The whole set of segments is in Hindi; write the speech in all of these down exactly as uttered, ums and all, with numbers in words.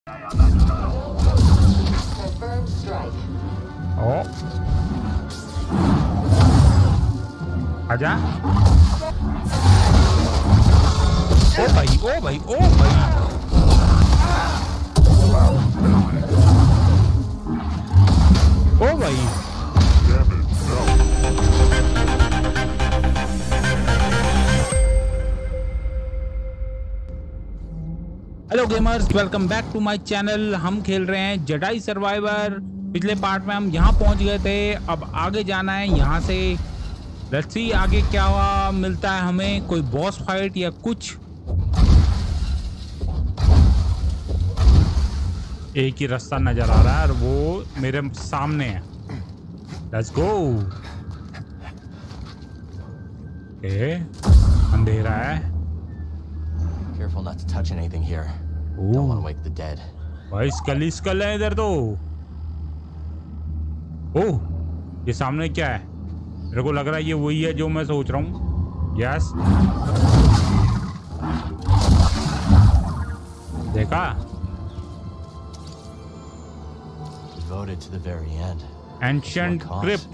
ओ आजा। ओ भाई ओ भाई ओ भाई ओ भाई hello gamers, welcome back to my channel. हम खेल रहे हैं जेडाई सर्वाइवर। पिछले पार्ट में हम यहाँ पहुँच गए थे, अब आगे जाना है यहाँ से। लेट्स सी आगे क्या हुआ, मिलता है हमें कोई बॉस फाइट या कुछ। एक ही रास्ता नजर आ रहा है और वो मेरे सामने है। Let's go. ए, अंधेरा है। Careful not to touch anything here. Don't want to wake the dead. भाई स्कल स्कल है इधर तो। ओह, ये सामने क्या है? मेरे को लग रहा है ये वही है जो मैं सोच रहा हूँ। यस, देखा? Devoted to the very end. Ancient Crypt।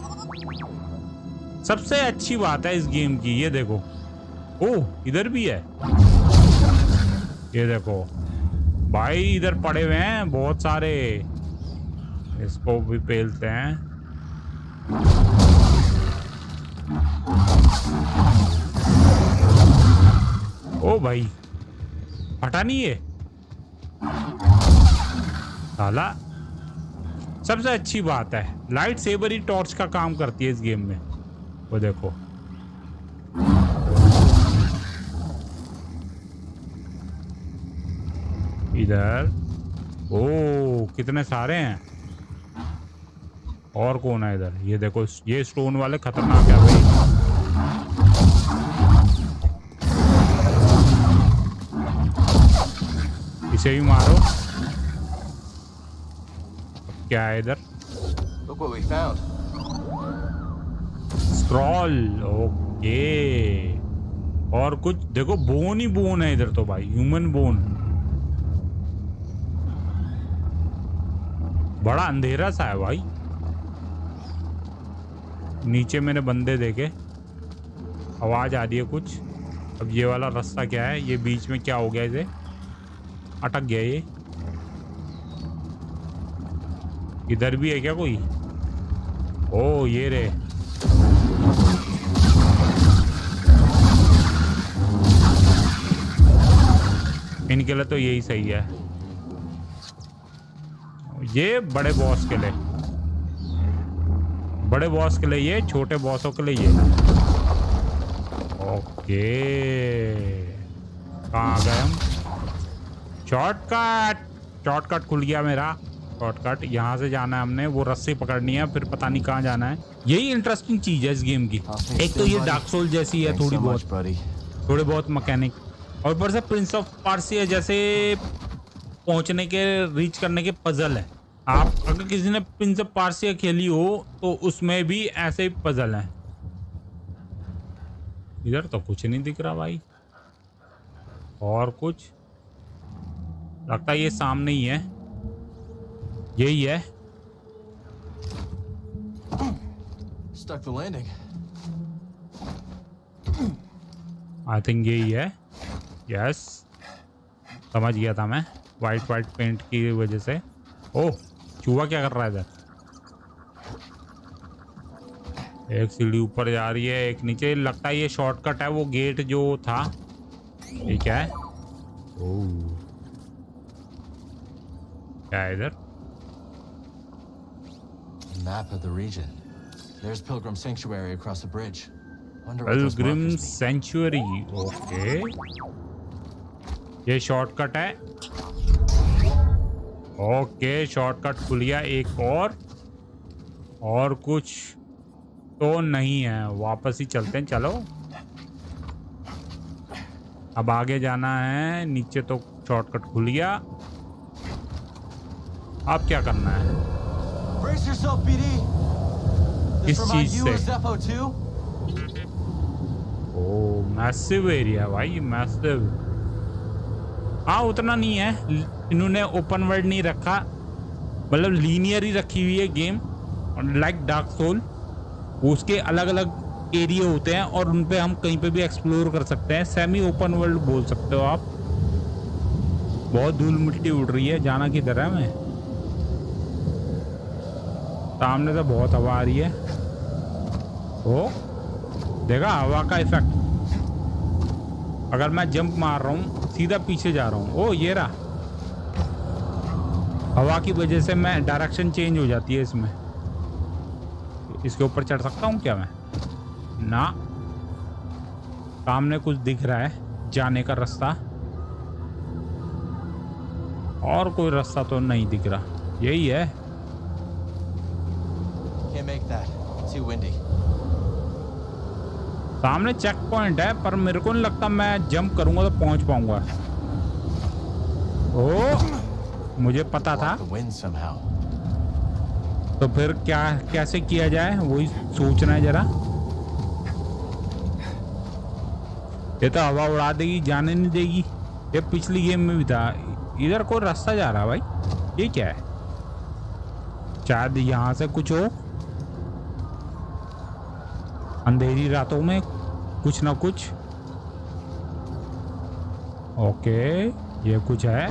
सबसे अच्छी बात है इस गेम की, ये देखो। ओह, इधर भी है। ये देखो भाई, इधर पड़े हुए हैं बहुत सारे। इसको भी पेलते हैं। ओ भाई, फटा नहीं है साला। सबसे अच्छी बात है लाइट सेबर ही टॉर्च का काम करती है इस गेम में। वो देखो, इधर ओ कितने सारे हैं। और कौन है इधर? ये देखो, ये स्टोन वाले खतरनाक है भाई। इसे भी मारो। क्या है इधर? Look what we found. Scroll. Okay, और कुछ देखो, बोन ही बोन है इधर तो भाई, ह्यूमन बोन। बड़ा अंधेरा सा है भाई। नीचे मैंने बंदे देखे, आवाज आ रही है कुछ। अब ये वाला रास्ता क्या है? ये बीच में क्या हो गया? इसे अटक गया ये। इधर भी है क्या कोई? ओ ये रे, इनके लिए तो यही सही है। ये बड़े बॉस के लिए, बड़े बॉस के लिए ये, छोटे बॉसों के लिए ये। ओके, कहाँ आ गए हम? शॉर्टकट, शॉर्टकट खुल गया मेरा। शॉर्टकट यहाँ से जाना है हमने, वो रस्सी पकड़नी है, फिर पता नहीं कहाँ जाना है। यही इंटरेस्टिंग चीज है इस गेम की। एक तो ये डार्क सोल जैसी है थोड़ी बहुत, थोड़े बहुत मैकेनिक, और ऊपर से प्रिंस ऑफ पर्सिया जैसे पहुंचने के, रीच करने के पजल है। आप अगर किसी ने प्रिंस ऑफ पर्सिया खेली हो तो उसमें भी ऐसे ही पजल है। इधर तो कुछ नहीं दिख रहा भाई। और कुछ लगता है ये सामने ही है, यही है। Stuck the landing. I think यही है। यस, समझ गया था मैं, वाइट वाइट पेंट की वजह से। ओह, चूहा क्या कर रहा है इधर? एक सीढ़ी ऊपर जा रही है, एक नीचे। लगता है ये शॉर्टकट है, वो गेट जो था। ये क्या है? ओह, क्या है इधर? Map of the region. There's Pilgrim Sanctuary across the bridge. Wonder what those Pilgrim markers mean. Sanctuary। Okay, ये शॉर्टकट है। ओके, शॉर्टकट खुल गया। एक और और कुछ तो नहीं है, वापस ही चलते हैं। चलो, अब आगे जाना है। नीचे तो शॉर्टकट खुल गया, अब क्या करना है? Brace yourself, B D. किस चीज से? Zepho two? Oh, massive area भाई, मैसिव। हाँ, उतना नहीं है, इन्होंने ओपन वर्ल्ड नहीं रखा, मतलब लीनियर ही रखी हुई है गेम, लाइक डार्क सोल। उसके अलग अलग एरिया होते हैं और उन पे हम कहीं पे भी एक्सप्लोर कर सकते हैं। सेमी ओपन वर्ल्ड बोल सकते हो आप। बहुत धूल मिट्टी उड़ रही है, जाना किधर है मैं? सामने से बहुत हवा आ रही है। ओ देखा हवा का इफेक्ट। अगर मैं जंप मार रहा हूँ सीधा पीछे जा रहा हूँ। ओ ये रहा, हवा की वजह से मैं डायरेक्शन चेंज हो जाती है इसमें। इसके ऊपर चढ़ सकता हूँ क्या मैं? ना, सामने कुछ दिख रहा है जाने का रास्ता, और कोई रास्ता तो नहीं दिख रहा। यही है। सामने चेक पॉइंट है पर मेरे को नहीं लगता मैं जंप करूंगा तो पहुंच पाऊंगा। ओ मुझे पता था। तो फिर क्या कैसे किया जाए वही सोचना है जरा। ये तो हवा उड़ा देगी, जाने नहीं देगी। ये पिछली गेम में भी था। इधर कोई रास्ता जा रहा है भाई, ये क्या है? शायद यहाँ से कुछ हो। अंधेरी रातों में कुछ ना कुछ। ओके ये कुछ है।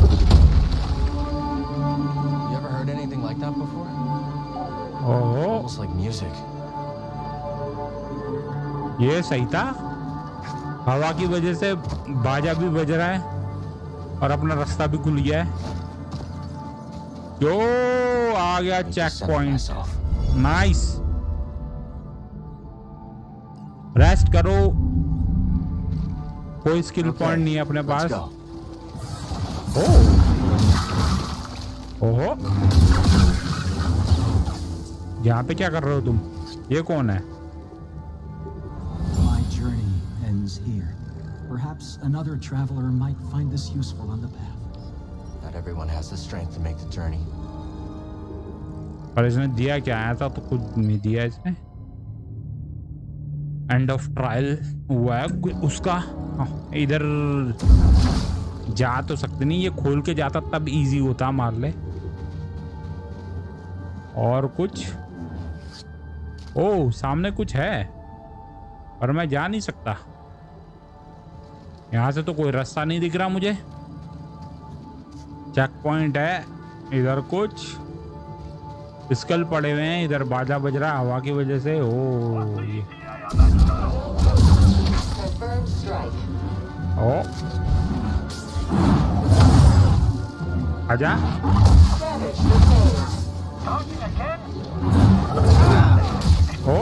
ओहो ये सही था। हवा की वजह से बाजा भी बज रहा है और अपना रास्ता भी खुल गया है। जो आ गया चेक पॉइंट। नाइस, रेस्ट करो। कोई स्किल पॉइंट नहीं है अपने पास। ओह ओहो, यहाँ पे क्या कर रहे हो तुम? ये कौन है? My journey ends here. Perhaps another traveler might find this useful on the path. Not everyone has the strength to make the journey. पर इसने दिया क्या? आया था तो कुछ नहीं दिया इसने। एंड ऑफ ट्रायल हुआ है उसका। इधर जा तो सकते नहीं, ये खोल के जाता तब इजी होता, मार ले। और कुछ? ओह सामने कुछ है पर मैं जा नहीं सकता। यहाँ से तो कोई रास्ता नहीं दिख रहा मुझे। चेक पॉइंट है। इधर कुछ स्कल पड़े हुए हैं, इधर बाजा बज रहा है हवा की वजह से। ओ ये ओ आजा। ओ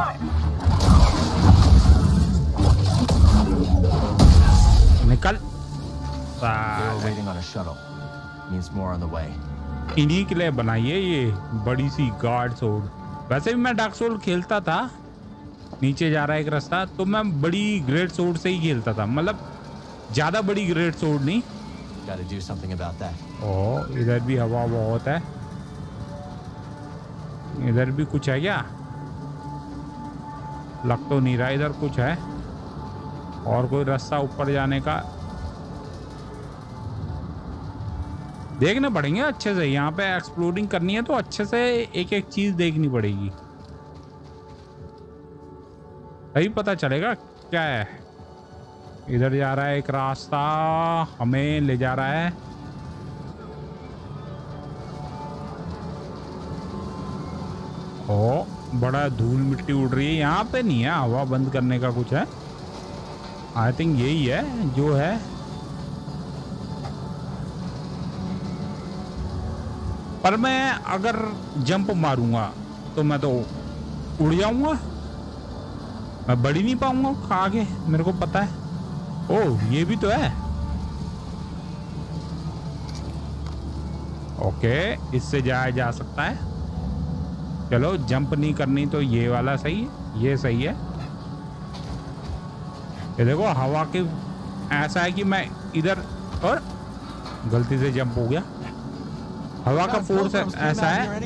निकल। इन्हीं के लिए बनाइए ये बड़ी सी गार्ड सोड। वैसे भी मैं डार्क सोल खेलता था। नीचे जा रहा है एक रास्ता, तो मैं बड़ी ग्रेट सोड से ही खेलता था, मतलब ज्यादा बड़ी ग्रेट सोड नहीं। ओ इधर भी हवा बहुत है। इधर भी कुछ है क्या? लग तो नहीं रहा इधर कुछ है। और कोई रास्ता ऊपर जाने का देखने पड़ेंगे अच्छे से। यहाँ पे एक्सप्लोरिंग करनी है तो अच्छे से एक एक चीज देखनी पड़ेगी, तभी पता चलेगा क्या है। इधर जा रहा है एक रास्ता, हमें ले जा रहा है। ओ बड़ा धूल मिट्टी उड़ रही है। यहाँ पे नहीं है, हवा बंद करने का कुछ है। आई थिंक यही है जो है। पर मैं अगर जंप मारूंगा तो मैं तो उड़ जाऊंगा, मैं बढ़ ही नहीं पाऊंगा आगे, मेरे को पता है। ओह ये भी तो है। ओके इससे जाया जा सकता है। चलो जंप नहीं करनी तो ये वाला सही है, ये सही है। ये देखो हवा के ऐसा है कि मैं इधर और गलती से जंप हो गया। हवा का फोर्स ऐसा है।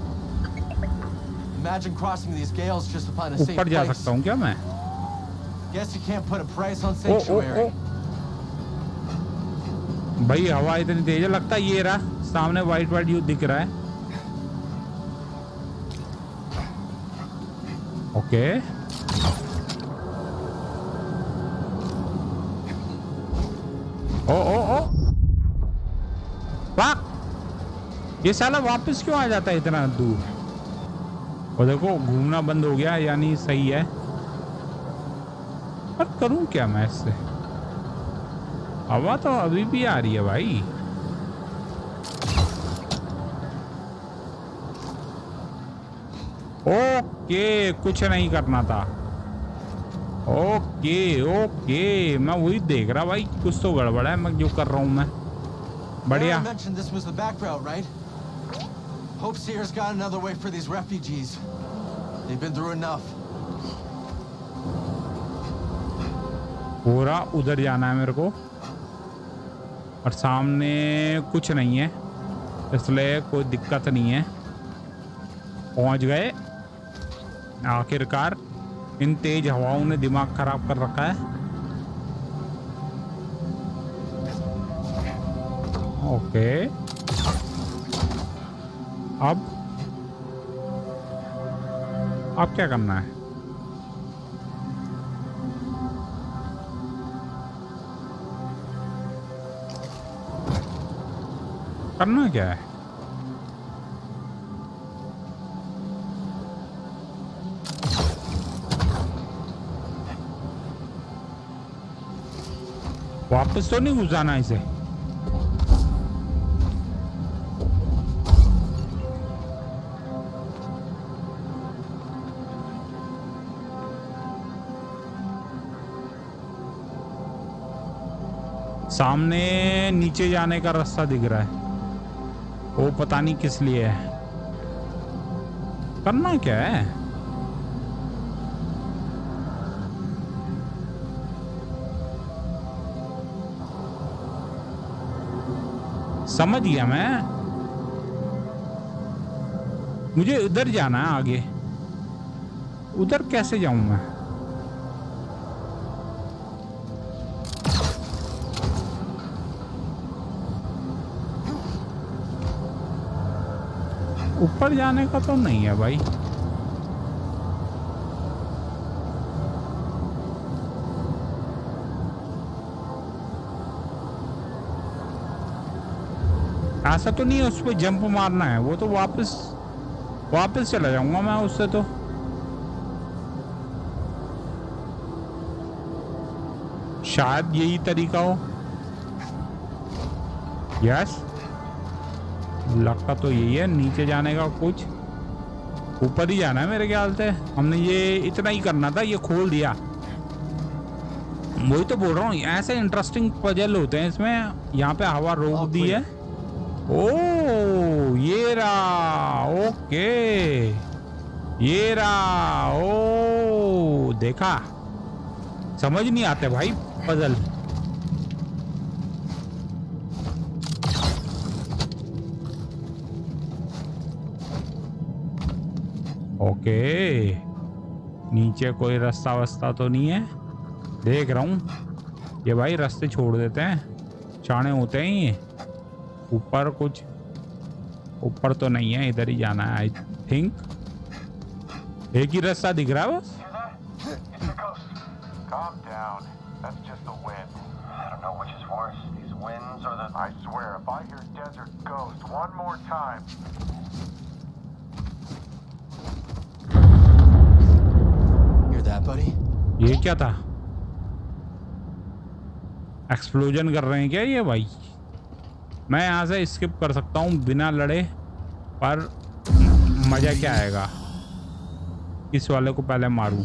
ऊपर जा सकता हूँ क्या मैं? ओ, ओ, ओ। भाई हवा इतनी तेज है, लगता है ये रहा सामने वाइट वाइट यू दिख रहा है। ओके ओ ओ ओ वाह, ये साला वापस क्यों आ जाता है इतना दूर? और देखो घूमना बंद हो गया, यानी सही है। पर करूं क्या मैं इससे? हवा तो अभी भी आ रही है भाई। ओके कुछ नहीं करना था। ओके ओके मैं वही देख रहा भाई, कुछ तो गड़बड़ है मैं जो कर रहा हूं मैं। बढ़िया। Hope Seer's got another way for these refugees. They've been through enough. पूरा उधर जाना है मेरे को, और सामने कुछ नहीं है इसलिए कोई दिक्कत नहीं है। पहुंच गए आखिरकार। इन तेज हवाओं ने दिमाग खराब कर रखा है। ओके अब अब क्या करना है? करना क्या है? वापस तो नहीं घुसाना इसे? सामने नीचे जाने का रास्ता दिख रहा है, वो पता नहीं किस लिए है। करना क्या है? समझ गया मैं, मुझे उधर जाना है आगे। उधर कैसे जाऊं मैं? ऊपर जाने का तो नहीं है भाई। ऐसा तो नहीं है उस पर जंप मारना है, वो तो वापस वापस चला जाऊंगा मैं उससे तो। शायद यही तरीका हो। यस लगता तो यही है, नीचे जाने का कुछ ऊपर ही जाना है मेरे ख्याल से। हमने ये इतना ही करना था, ये खोल दिया। वही तो बोल रहा हूँ, ऐसे इंटरेस्टिंग पजल होते हैं इसमें। यहाँ पे हवा रोक दी है। ओ ये रहा, ओके ये रहा। ओ देखा, समझ नहीं आते भाई पजल। ओके नीचे कोई रास्ता वस्ता तो नहीं है, देख रहा हूँ। ये भाई रास्ते छोड़ देते हैं, चाणे होते हैं ये। ऊपर कुछ, ऊपर तो नहीं है, इधर ही जाना है आई थिंक। एक ही रास्ता दिख रहा है बस। ये क्या था? एक्सप्लोजन कर रहे हैं क्या ये भाई? मैं यहाँ से स्किप कर सकता हूँ बिना लड़े, पर मजा क्या आएगा? इस वाले को पहले मारूं।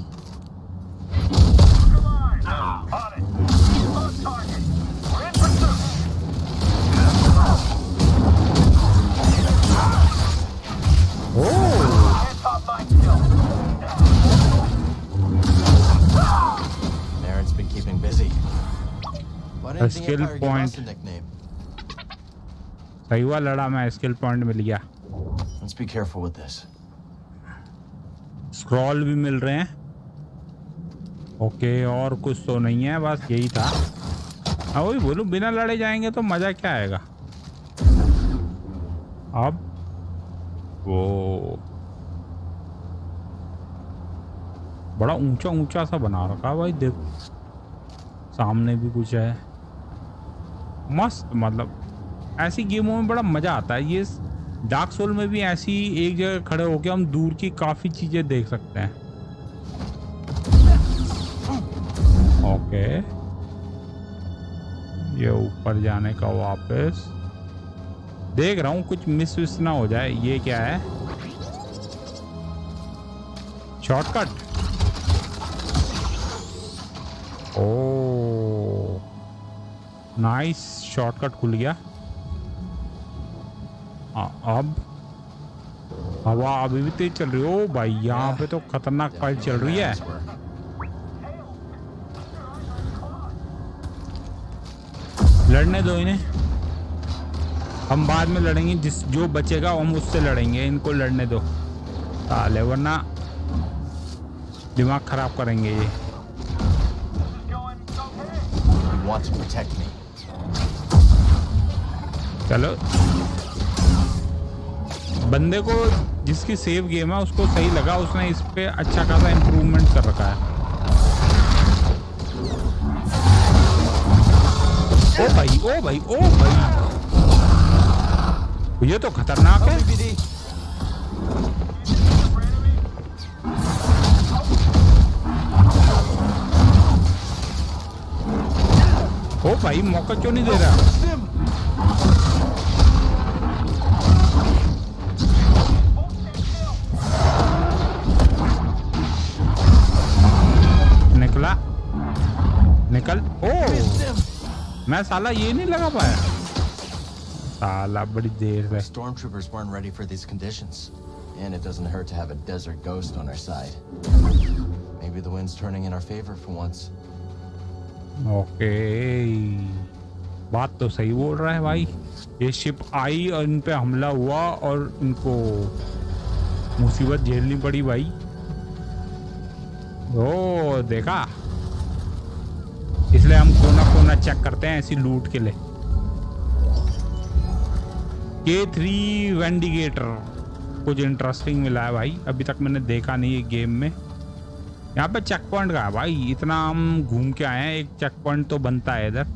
स्किल पॉइंट सही हुआ, लड़ा मैं, स्किल पॉइंट मिल गया। Let's be careful with this. Scroll भी मिल रहे हैं। ओके और कुछ तो नहीं है, बस यही था। हाँ वही बोलूं, बिना लड़े जाएंगे तो मजा क्या आएगा। अब वो बड़ा ऊंचा ऊंचा सा बना रखा भाई, देखो सामने भी कुछ है। मस्त, मतलब ऐसी गेमों में बड़ा मजा आता है। ये डार्क सोल में भी ऐसी एक जगह खड़े होकर हम दूर की काफी चीजें देख सकते हैं। ओके, ये ऊपर जाने का वापस देख रहा हूँ, कुछ मिस विस ना हो जाए। ये क्या है? शॉर्टकट। ओ नाइस, शॉर्टकट खुल गया। आ, अब हवा अभी भी तेज चल रही है। ओ भाई, यहाँ पे तो खतरनाक फाइट चल रही है। लड़ने दो इन्हें, हम बाद में लड़ेंगे। जिस जो बचेगा हम उससे लड़ेंगे, इनको लड़ने दो साले, वरना दिमाग खराब करेंगे ये। चलो, बंदे को जिसकी सेव गेम है उसको सही लगा, उसने इस पे अच्छा खासा इम्प्रूवमेंट कर रखा है। ओ भाई, ओ भाई, ओ भाई, ये तो खतरनाक है। ओ भाई, मौका क्यों नहीं दे रहा? निकला, निकल। ओ मैं साला ये नहीं लगा पाया, साला बड़ी देर में। Stormtroopers weren't ready for these conditions, and it doesn't hurt to have a desert ghost on our side. Maybe the wind's turning in our favor for once. Okay, बात तो सही बोल रहा है भाई। ये शिप आई और इन पे हमला हुआ और इनको मुसीबत झेलनी पड़ी भाई। ओ देखा, इसलिए हम कोना कोना चेक करते हैं ऐसी लूट के लिए। के थ्री वेंडिगेटर कुछ इंटरेस्टिंग मिला है भाई, अभी तक मैंने देखा नहीं है गेम में। यहाँ पे चेक पॉइंट का है भाई, इतना हम घूम के आए हैं, एक चेक पॉइंट तो बनता है इधर।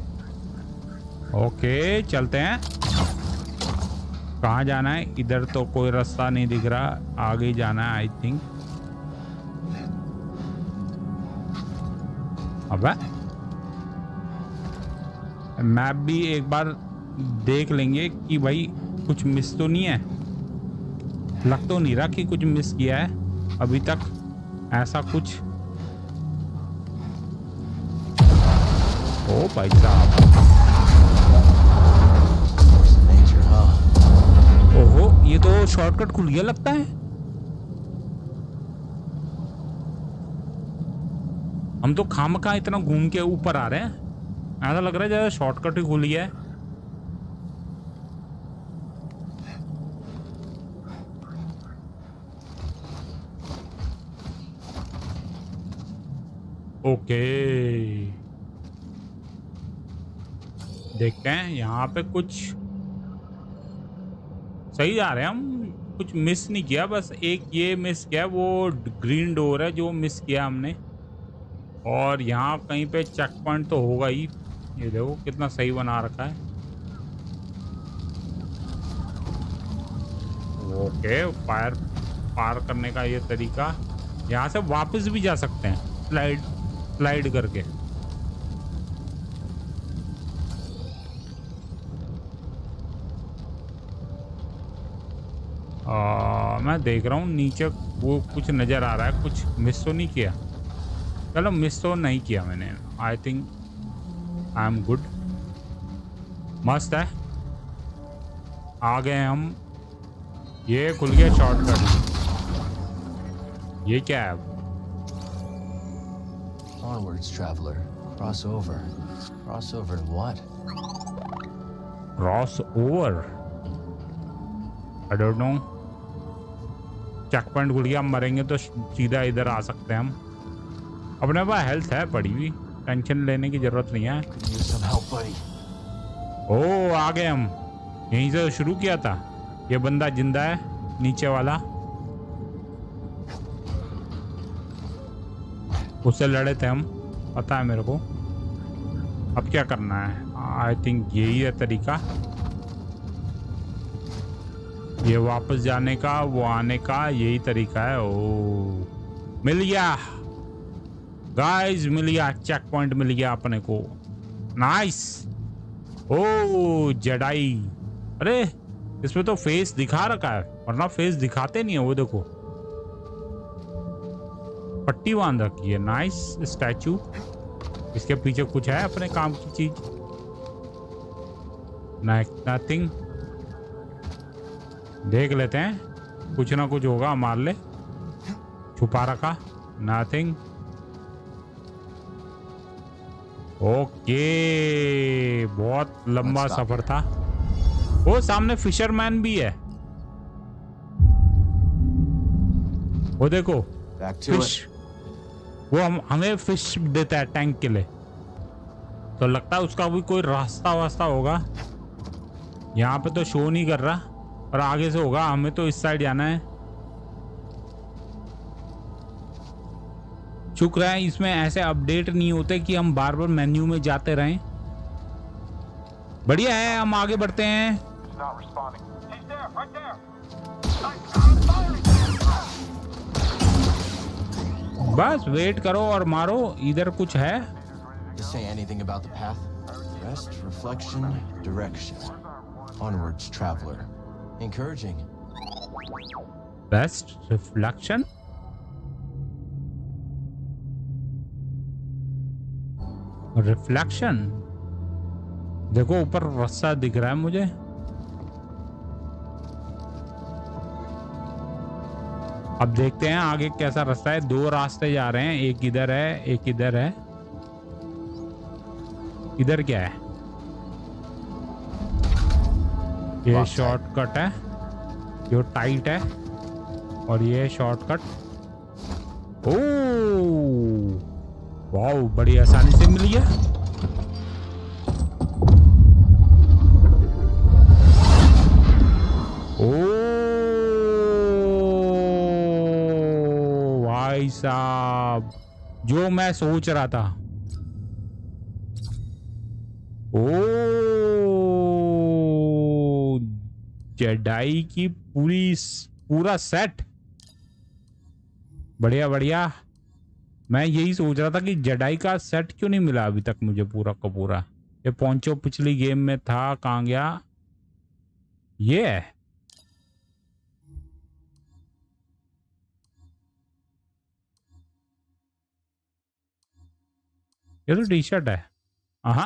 ओके चलते हैं। कहाँ जाना है? इधर तो कोई रास्ता नहीं दिख रहा, आगे ही जाना है आई थिंक। अबे मैप भी एक बार देख लेंगे कि भाई कुछ मिस तो नहीं है। लग तो नहीं रहा कि कुछ मिस किया है अभी तक, ऐसा कुछ। ओ भाई साहब, ओहो ये तो शॉर्टकट खुल गया लगता है। हम तो खामखा इतना घूम के ऊपर आ रहे हैं, ऐसा लग रहा है जैसे शॉर्टकट ही खुल गया है। ओके देखते हैं, यहाँ पे कुछ सही जा रहे हैं हम, कुछ मिस नहीं किया। बस एक ये मिस किया, वो ग्रीन डोर है जो मिस किया हमने। और यहाँ कहीं पे चेक पॉइंट तो होगा ही। ये देखो कितना सही बना रखा है। ओके, फायर पार करने का ये तरीका, यहाँ से वापस भी जा सकते हैं स्लाइड स्लाइड करके। आ, मैं देख रहा हूँ नीचे वो कुछ नज़र आ रहा है, कुछ मिस तो नहीं किया। चलो मिस तो नहीं किया मैंने, I think I am good. मस्त है, आ गए हम। ये खुल गया शॉर्टकट। ये क्या है? Onwards, traveler. Cross over. Cross over to what? Cross over? I don't know. चेक पॉइंट खुल गया, हम मरेंगे तो सीधा इधर आ सकते हैं हम। अपने पास हेल्थ है पड़ी हुई, टेंशन लेने की जरूरत नहीं है। Use some help, buddy. ओ आ गए हम, यहीं से शुरू किया था। ये बंदा जिंदा है, नीचे वाला, उससे लड़े थे हम, पता है मेरे को। अब क्या करना है? आई थिंक यही है तरीका, ये वापस जाने का, वो आने का, यही तरीका है। ओ मिल गया गाइस, मिल गया, चेक पॉइंट मिल गया अपने को। नाइस। ओ जेडाई, अरे इसमें तो फेस दिखा रखा है, वरना फेस दिखाते नहीं है। वो देखो पट्टी बांध रखी है। Nice statue. इसके पीछे कुछ है अपने काम की चीज? नथिंग। देख लेते हैं, कुछ ना कुछ होगा, मार ले। छुपा रखा, नथिंग। ओके, बहुत लंबा सफर था। वो सामने फिशरमैन भी है, वो देखो फिश, वो हम हमें फिश देता है टैंक के लिए। तो लगता है उसका भी कोई रास्ता वास्ता होगा। यहाँ पे तो शो नहीं कर रहा, और आगे से होगा। हमें तो इस साइड जाना है। शुक्र है इसमें ऐसे अपडेट नहीं होते कि हम बार बार मेन्यू में जाते रहें। बढ़िया है, हम आगे बढ़ते हैं। बस वेट करो और मारो। इधर कुछ है? Say anything about the path? Rest, reflection, direction. Onwards, traveler. Encouraging. Rest, reflection. Reflection. देखो ऊपर रस्सा दिख रहा है मुझे। अब देखते हैं आगे कैसा रास्ता है। दो रास्ते जा रहे हैं, एक इधर है, एक इधर है। इधर क्या है? ये शॉर्टकट है, जो टाइट है, और ये शॉर्टकट। ओह वाओ, बड़ी आसानी से मिल गया। ओ भाई साहब, जो मैं सोच रहा था। ओ जेडाई की पूरी पूरा सेट, बढ़िया बढ़िया। मैं यही सोच रहा था कि जेडाई का सेट क्यों नहीं मिला अभी तक मुझे पूरा का पूरा। ये पोंचो पिछली गेम में था, कहाँ गया? ये है। ये तो टी शर्ट है। हाँ,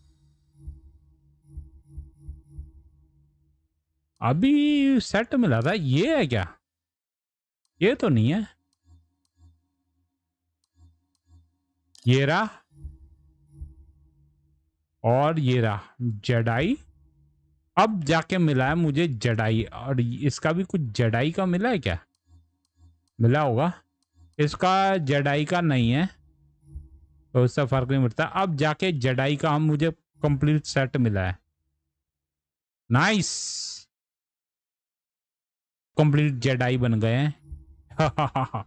अभी सेट मिला था। ये है क्या? ये तो नहीं है। ये रहा, और ये रहा जेडाई। अब जाके मिला है मुझे जेडाई, और इसका भी कुछ जेडाई का मिला है क्या? मिला होगा। इसका जेडाई का नहीं है, तो उससे फर्क नहीं पड़ता। अब जाके जेडाई का हम मुझे कंप्लीट सेट मिला है। नाइस, कंप्लीट जेडाई बन गए हैं।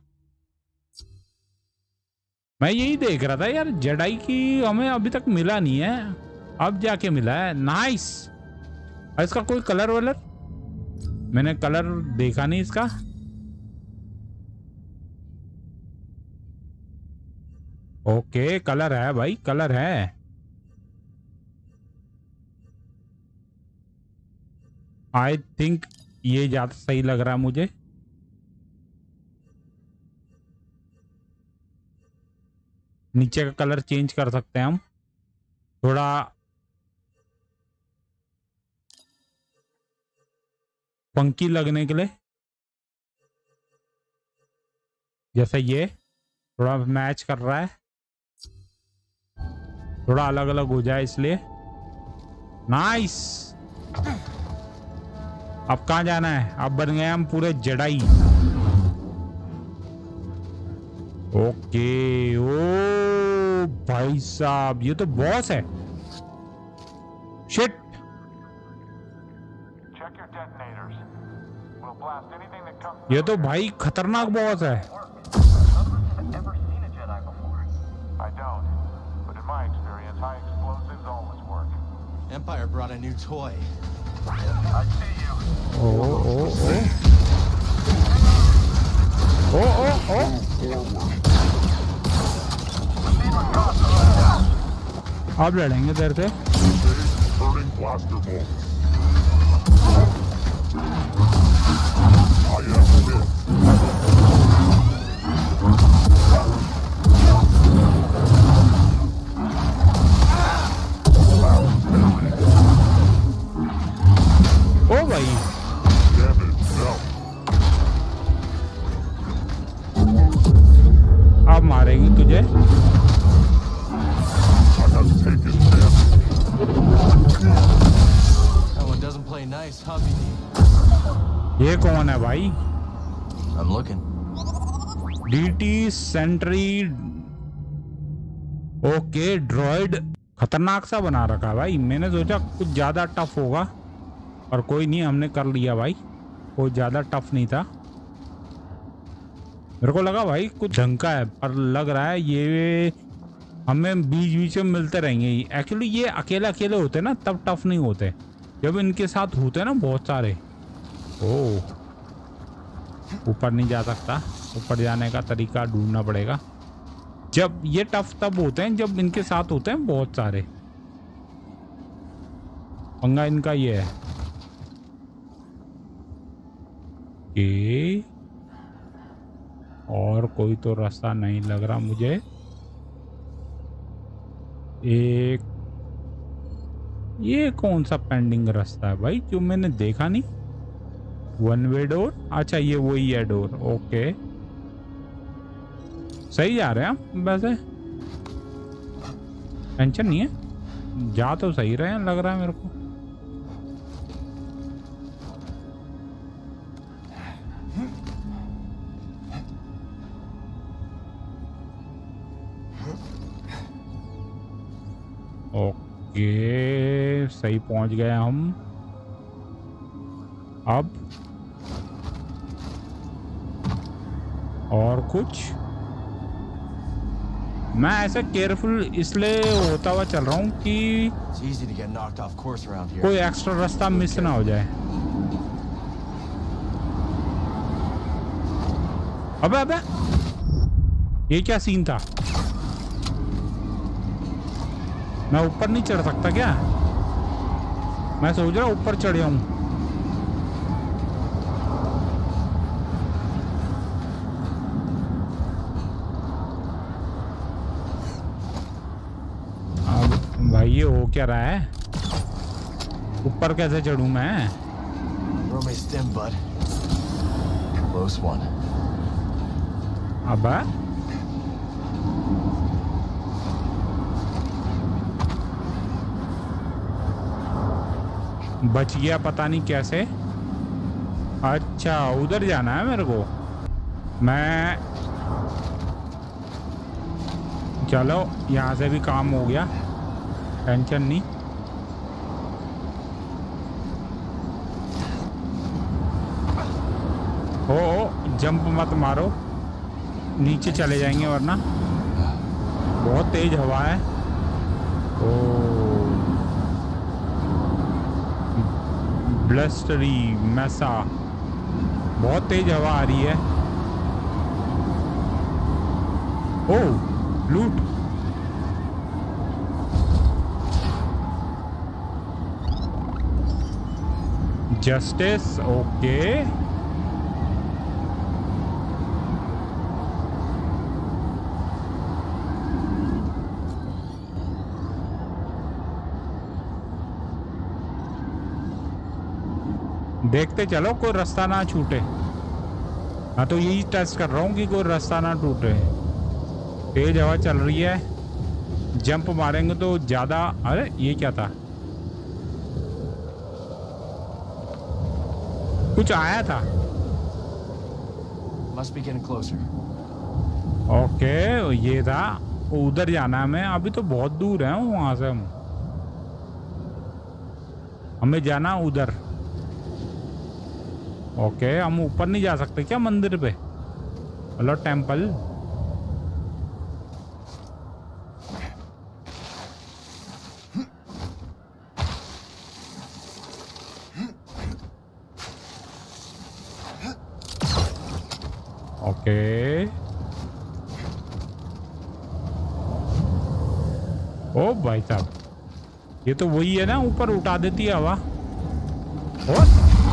मैं यही देख रहा था यार, जेडाई की हमें अभी तक मिला नहीं है, अब जाके मिला है। नाइस। इसका कोई कलर वलर? मैंने कलर देखा नहीं इसका। ओके, कलर है भाई, कलर है। आई थिंक ये ज्यादा सही लग रहा है मुझे। नीचे का कलर चेंज कर सकते हैं हम, थोड़ा फंकी लगने के लिए। जैसे ये थोड़ा मैच कर रहा है, थोड़ा अलग अलग हो जाए इसलिए। नाइस। अब कहाँ जाना है? अब बन गए हम पूरे जेडाई। ओके, ओ भाई साहब ये तो बॉस है। शिट। ये तो भाई खतरनाक बॉस है। Empire brought a new toy. I see you. Oh, oh, oh. Oh, oh, oh. अब लड़ेंगे देर से। Turning blaster bolts. I am hit. ओ भाई अब मारेंगे तुझे। That one doesn't play nice, huh, B D? ये कौन है भाई? I'm looking. D T sentry. Okay droid खतरनाक सा बना रखा है भाई। मैंने सोचा कुछ ज्यादा टफ होगा और कोई नहीं, हमने कर लिया भाई। कोई ज्यादा टफ नहीं था। मेरे को लगा भाई कुछ ढंग का है, पर लग रहा है ये हमें बीच बीच में मिलते रहेंगे। एक्चुअली ये अकेले अकेले होते ना तब टफ नहीं होते, जब इनके साथ होते ना बहुत सारे। ओह ऊपर नहीं जा सकता, ऊपर जाने का तरीका ढूंढना पड़ेगा। जब ये टफ तब होते हैं जब इनके साथ होते हैं बहुत सारे। पंगा इनका ये है कि और कोई तो रास्ता नहीं लग रहा मुझे। एक ये कौन सा पेंडिंग रास्ता है भाई जो मैंने देखा नहीं? One way door. अच्छा ये वही है डोर। ओके सही जा रहे हैं हम वैसे, टेंशन नहीं है। जा तो सही रहे हैं लग रहा है मेरे को। ओके सही पहुंच गए हम। अब और कुछ मैं ऐसे केयरफुल इसलिए होता हुआ चल रहा हूँ कि कोई एक्स्ट्रा रास्ता मिस ना हो जाए। अबे अबे ये क्या सीन था? मैं ऊपर नहीं चढ़ सकता क्या? मैं सोच रहा ऊपर चढ़ जाऊं। अब भाई ये हो क्या रहा है? ऊपर कैसे चढ़ूं मैं? अबे बच गया पता नहीं कैसे। अच्छा उधर जाना है मेरे को। मैं चलो यहाँ से भी काम हो गया, टेंशन नहीं। ओ, ओ जंप मत मारो, नीचे चले जाएंगे वरना। बहुत तेज हवा है। ओ ब्लस्टरी मैसा, बहुत तेज हवा आ रही है। Oh loot. Justice okay. देखते चलो कोई रास्ता ना छूटे। हाँ तो यही टेस्ट कर रहा हूँ कि कोई रास्ता ना टूटे। तेज हवा चल रही है, जंप मारेंगे तो ज्यादा। अरे ये क्या था? कुछ आया था। Must be getting closer. Okay ये था। उधर जाना है हमें। अभी तो बहुत दूर है वहां से। हम हमें जाना उधर। ओके, हम ऊपर नहीं जा सकते क्या मंदिर पे? Hello temple. ओके, ओ भाई साहब, ये तो वही है ना, ऊपर उठा देती है हवा। और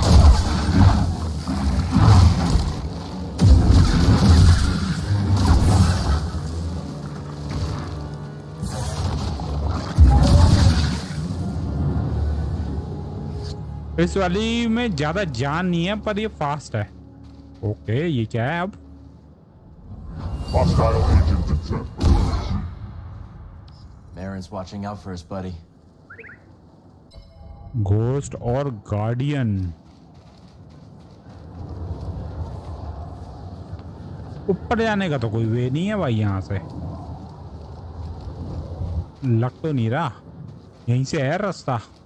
इस वाली में ज्यादा जान नहीं है पर ये फास्ट है। ओके, ये क्या है अब? Hostile agent detected. Marin's watching out for us, buddy. Ghost और गार्डियन। ऊपर जाने का तो कोई वे नहीं है भाई, यहाँ से लग तो नहीं रहा। यहीं से है रास्ता।